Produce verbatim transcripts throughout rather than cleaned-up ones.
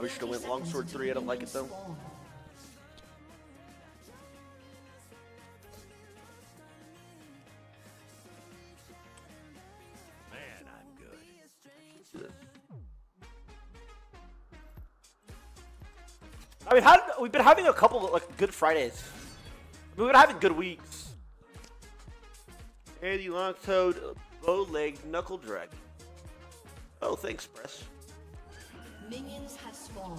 We should have went longsword three. I don't like it though. Man, I'm good. I mean, had, we've been having a couple of, like, good Fridays. We've been having good weeks. Andy long-toed, bow-legged knuckle dragon. Oh, thanks, Press. Minions have spawned.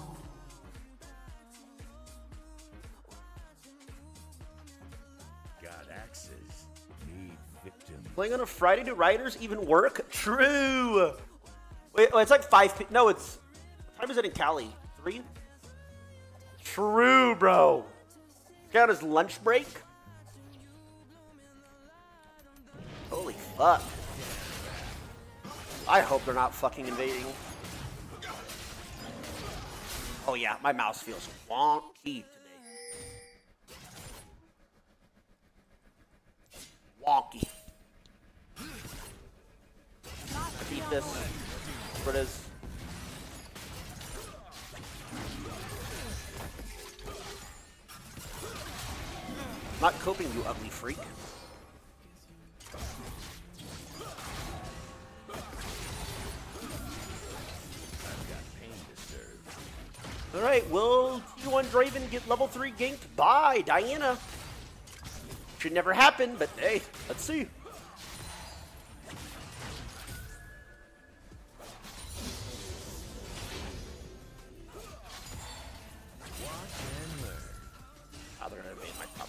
Got axes. Need victims. Playing on a Friday do Riders even work? True. Wait, oh, it's like five. P no, it's. What time is it in Cali? Three. True, bro. Count as lunch break. Holy fuck. I hope they're not fucking invading. Oh yeah, my mouse feels wonky today. Wonky. I beat this. What it is. Not coping, you ugly freak. Alright, will T one Draven get level three ganked by Diana? Should never happen, but hey, let's see. Oh, they're gonna invade my top.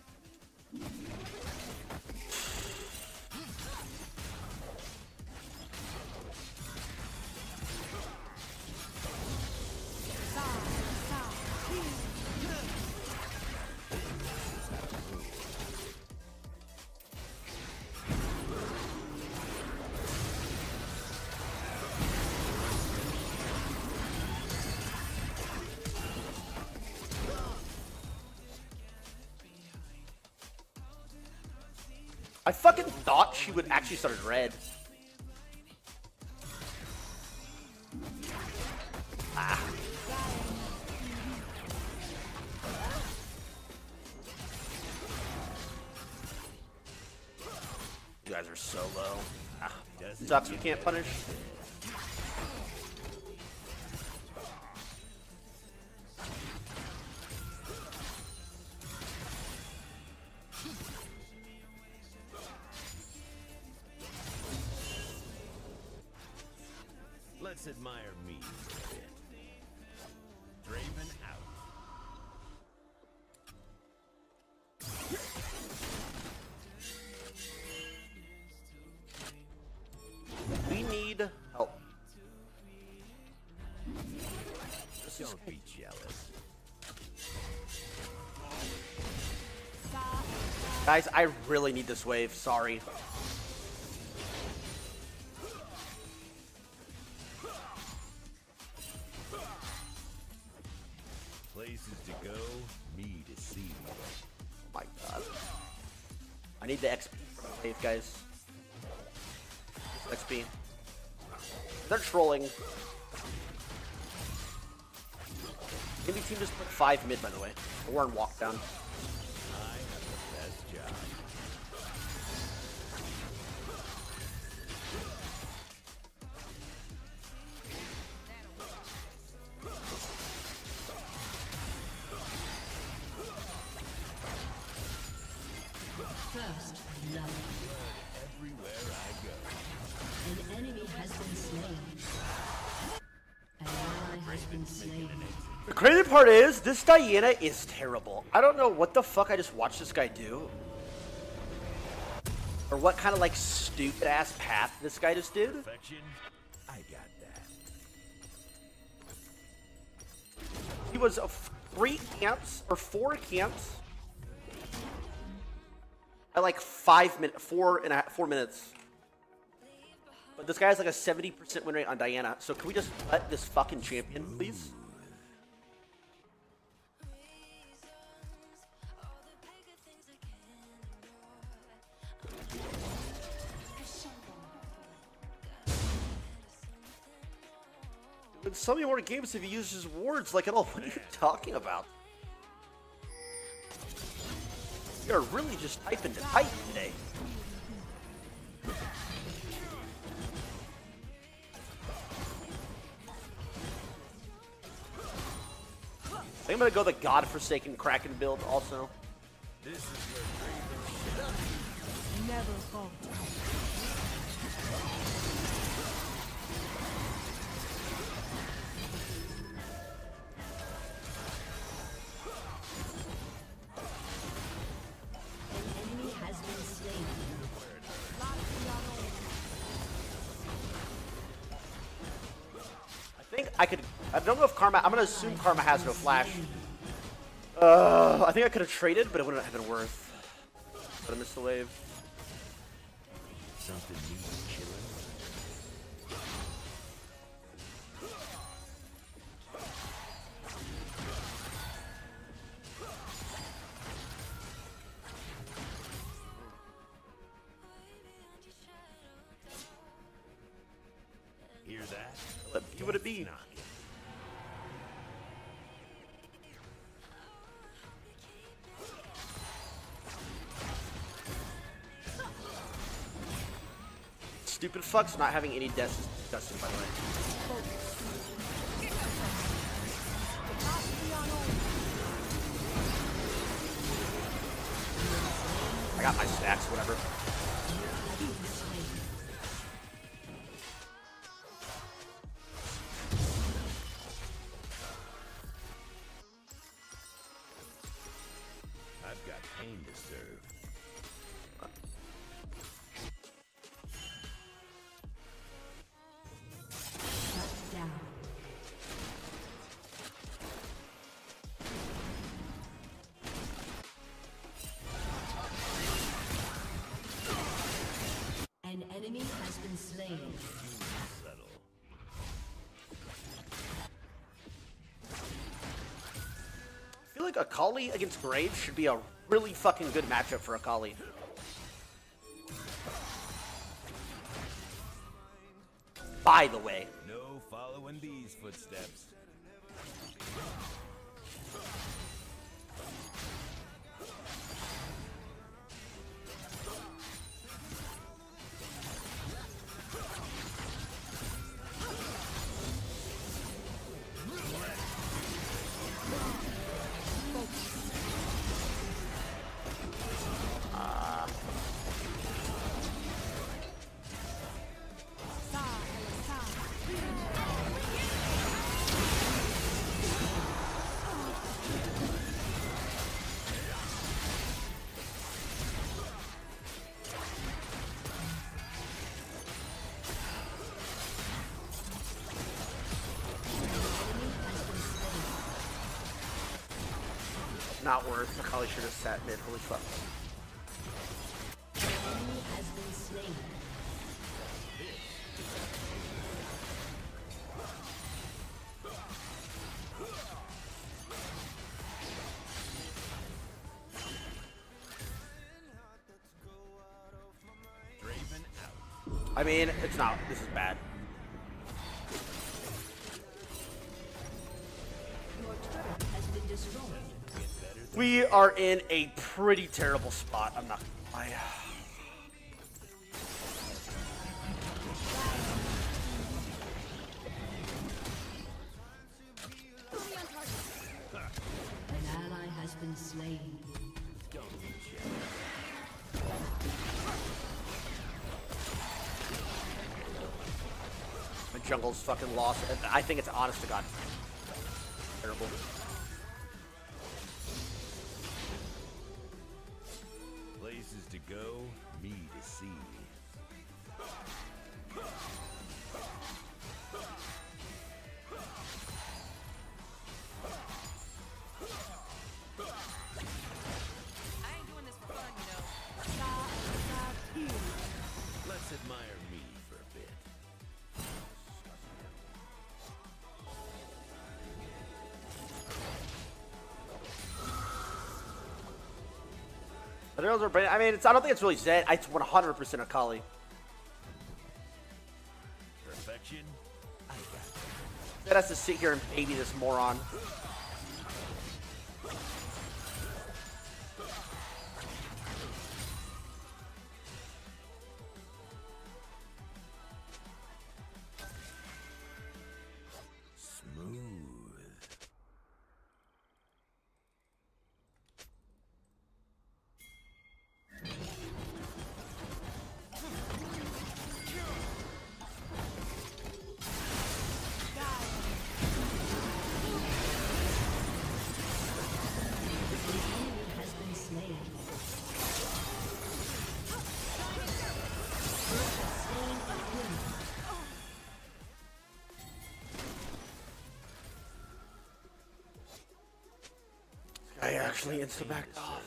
I fucking thought she would actually start red. Ah. You guys are so low. Ah. Sucks, you can't punish. Let's admire me for a bit. Draven out. We need help. Don't be jealous. Guys, I really need this wave. Sorry. Places to go, me to see. Oh my god. I need the X P from the wave, guys. X P. They're trolling. Maybe team just put five mid, by the way. We're on walk down. I have the best job. First love. Everywhere I go. An enemy has been slain. An ally has been slain. The crazy part is, this Diana is terrible. I don't know what the fuck I just watched this guy do. Or what kind of like stupid ass path this guy just did. Perfection, I got that. He was uh, three camps or four camps at like five minutes, four and a half, four minutes. But this guy has like a seventy percent win rate on Diana. So can we just let this fucking champion, please? In so many more games if he uses wards like at all. What are you talking about? You're really just typing to type today. I think I'm gonna go the godforsaken Kraken build also. This is where Draven Never falter. I think I could. I don't know if Karma. I'm gonna assume Karma has no flash. Uh, I think I could have traded, but it wouldn't have been worth. But I missed the wave. something needs killing. Hear that? Let be what it be. Not. Stupid fucks not having any deaths is disgusting, by the way. I got my stacks, whatever. I've got pain to serve. An enemy has been slain. Settle. I feel like Akali against Graves should be a really fucking good matchup for Akali. By the way. No following these footsteps. Not worth. Akali should have sat mid. Holy fuck. Enemy has been slain. Draven out. I mean, it's not. This is bad. Your turret has been destroyed. We are in a pretty terrible spot. I'm not gonna lie. An ally has been slain. My jungle's fucking lost. I think it's honest to God. Terrible. Places to go, me to see. I ain't doing this for fun, you know. Let's admire me for a bit. The arrows are brand. I mean, it's. I don't think it's really Zed. It's one hundred percent Akali. Perfection, I got it. That has to sit here and baby this moron. I actually insta-backed off.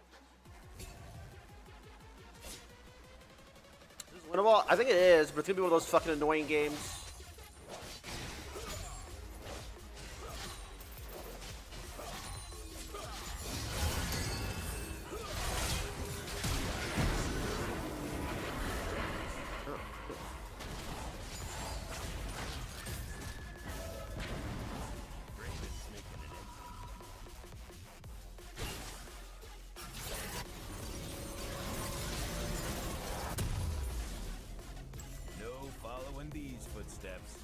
Is this winnable? I think it is, but it's gonna be one of those fucking annoying games. These footsteps.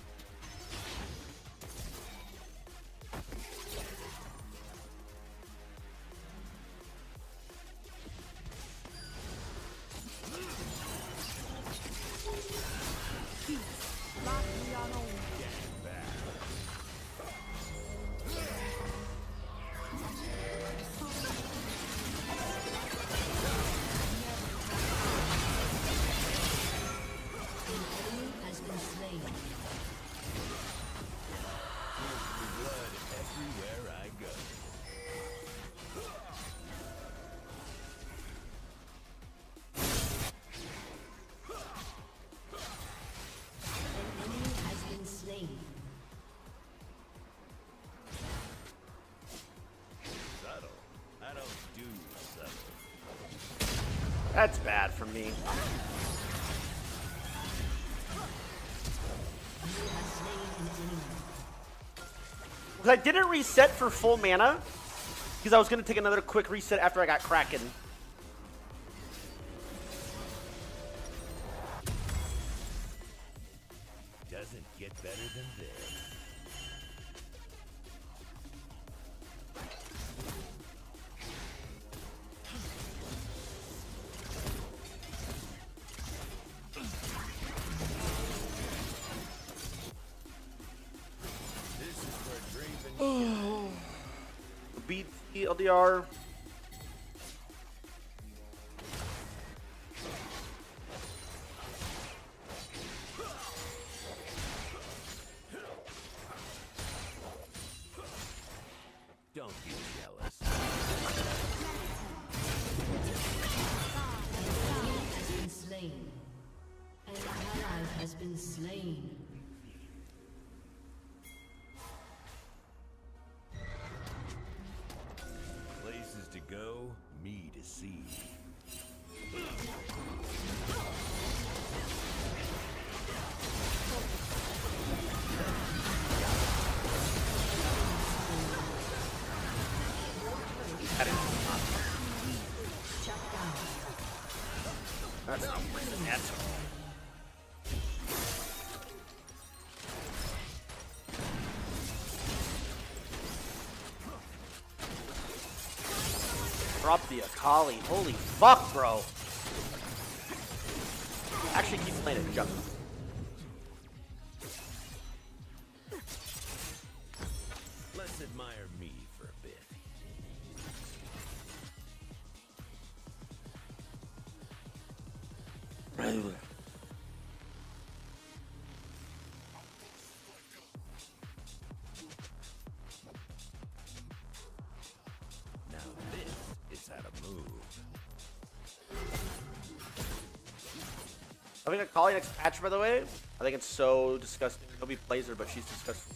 That's bad for me. I didn't reset for full mana because I was going to take another quick reset after I got Kraken. Doesn't get better than this. Beat the L D R. Don't be jealous. Has been slain. An ally has been slain. Places to go, me to see. That is not. That's not worth it at all. Drop the Akali. Holy fuck, bro. Actually, keep playing it, jump. Let's admire me for a bit. Right. I think Akali next patch, by the way. I think it's so disgusting. Nobody plays her, but she's disgusting.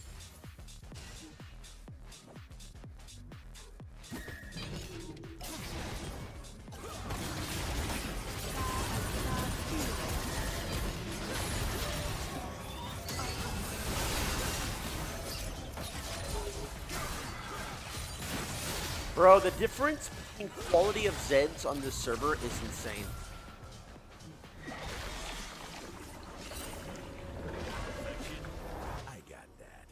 Bro, the difference in quality of Zeds on this server is insane. I got that.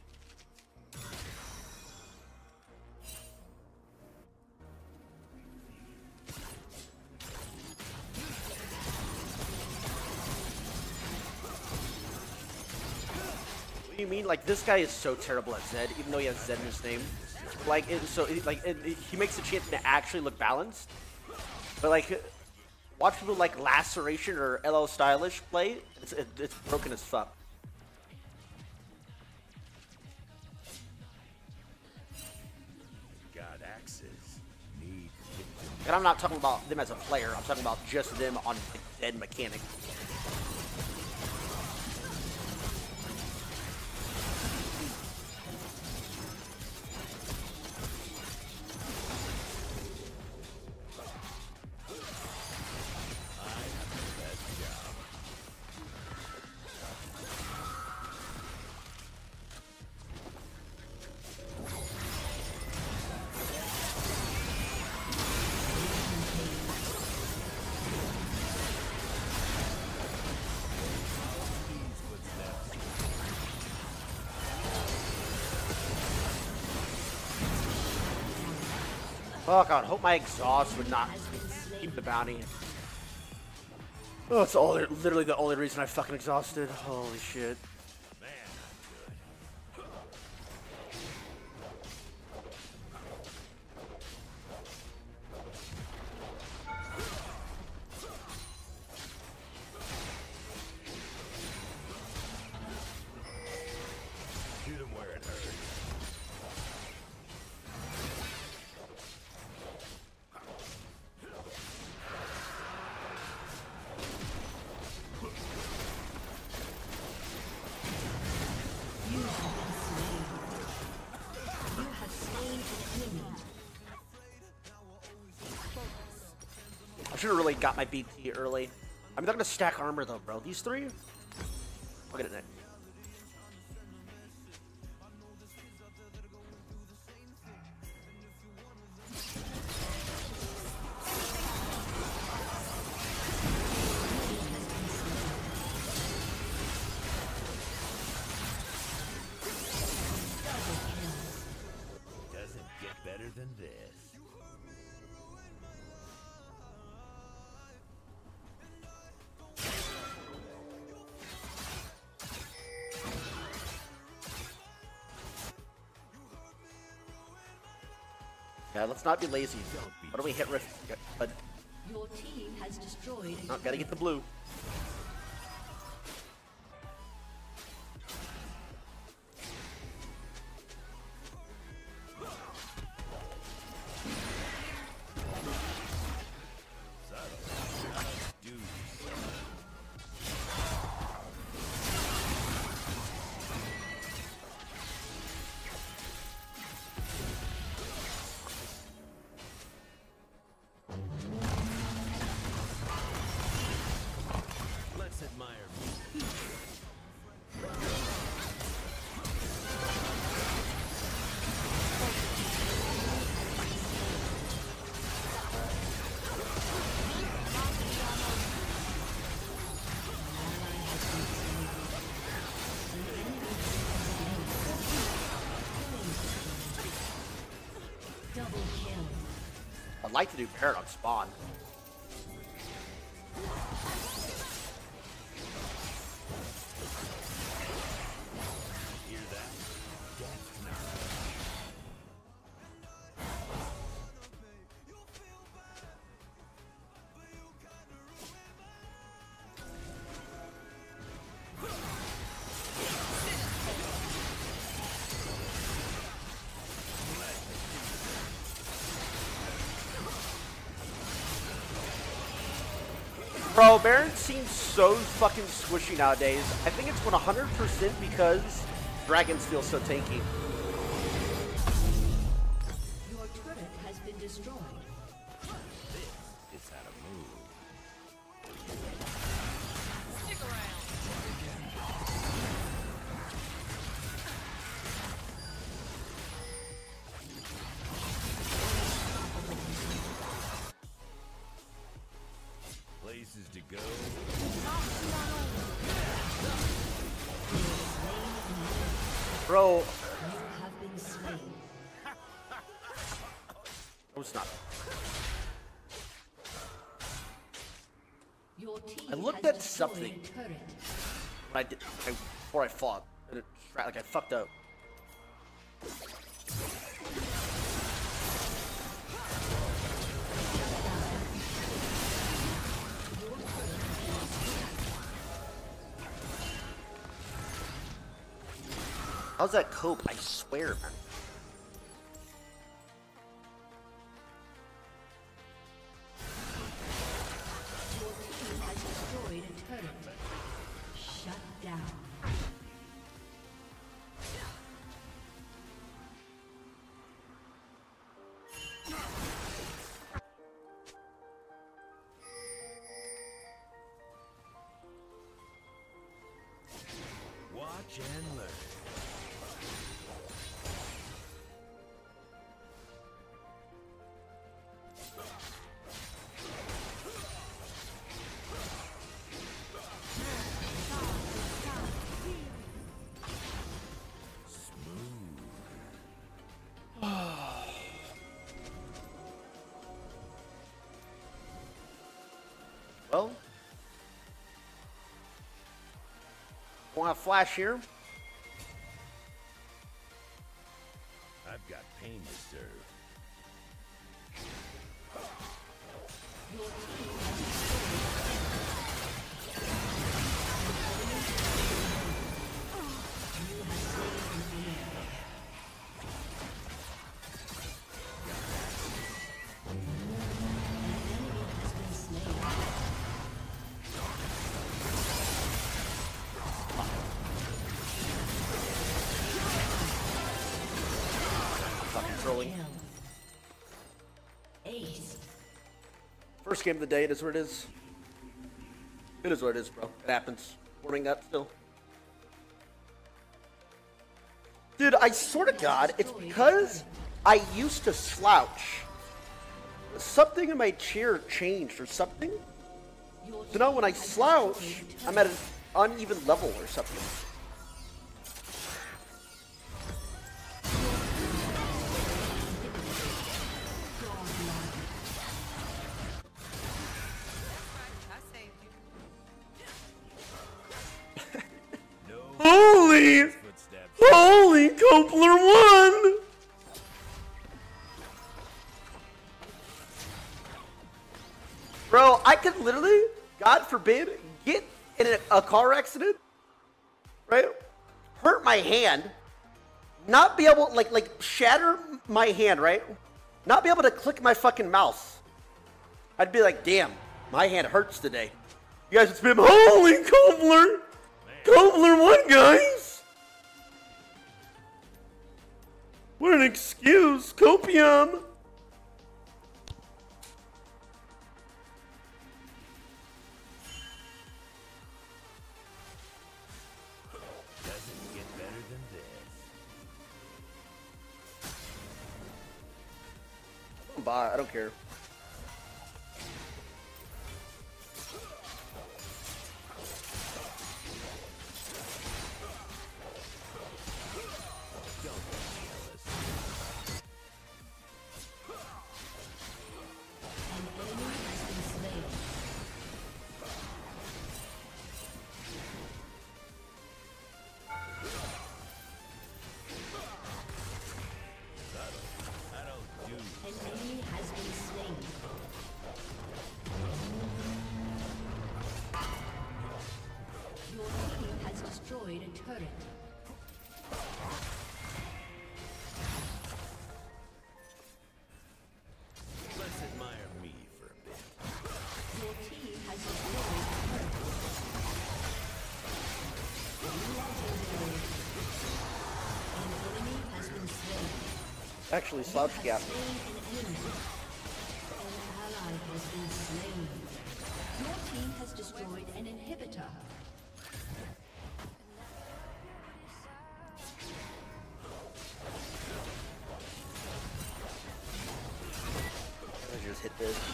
What do you mean? Like, this guy is so terrible at Zed, even though he has Zed in his name. Like, it, so it, like it, it, he makes the champion actually look balanced. But like, watch people like Laceration or L L Stylish play. It's it, it's broken as fuck. Got axes. Need victim. And I'm not talking about them as a player. I'm talking about just them on like, Zed mechanic. Oh god, hope my exhaust would not keep the bounty. Oh, it's all literally the only reason I fucking exhausted. Holy shit. Man, good. Shoot him where it hurts. I should have really got my B T early. I'm not gonna stack armor though, bro. These three? I'll get it next. Doesn't get better than this. Yeah, let's not be lazy. Why don't we hit rift? Okay, but Your team has destroyed. no, gotta get the blue. Dude. Let's admire me. Double kill. I'd like to do parrot on spawn. Hear that? Death knell. Bro, Baron seems so fucking squishy nowadays. I think it's one hundred percent because dragons feel so tanky. Your turret has been destroyed. It's out of move. Stick around. Bro. You have been slain. No, it's not. Your team I looked has at destroyed something. a turret. I did I, before I fought. And it, like I fucked up. How's that cope? I swear, man. Your team has destroyed a turret. Shut down. Watch and learn. Well, want a flash here? I've got pain to serve. Your team has Fucking trolling. kill. Ace. First game of the day, it is what it is. It is what it is, bro. It happens. Warming up still. Dude, I swear to God, it's because I used to slouch. Something in my chair changed or something. Your So now when I team has slouch, destroyed a I'm turret. at an uneven level or something. I saved you. No Holy! footsteps. Holy Copler one! Bro, I could literally, God forbid, get in a, a car accident, right? Hurt my hand, not be able, like, like shatter my hand, right? Not be able to click my fucking mouse. I'd be like, damn, my hand hurts today. You guys would spam, holy Copler! Copler one, guys! What an excuse, copium! Doesn't get better than this. Bye, I don't care. An enemy has been slain. That'll do. An enemy has been slain. Your team has destroyed a turret. Let's admire me for a bit. Your team has destroyed a turret. Legendary. An enemy has been slain. Actually, slouch You gap. have slain an enemy. An ally has been slain. Your team has destroyed an inhibitor. I just hit this.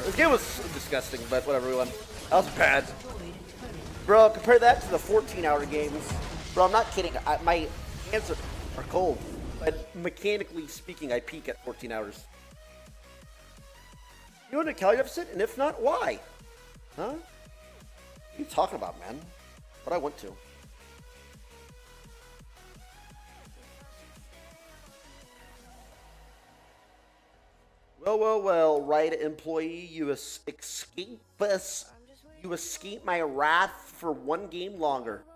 This game was disgusting, but whatever, we won. That was bad. Bro, compare that to the fourteen hour games. Bro, I'm not kidding. I, my hands are, are cold. But mechanically speaking, I peak at fourteen hours. You in a calorie deficit? And if not, why? Huh? What are you talking about, man? But I want to. Well, well, well, right, employee, you es escape us. You escape my wrath for one game longer.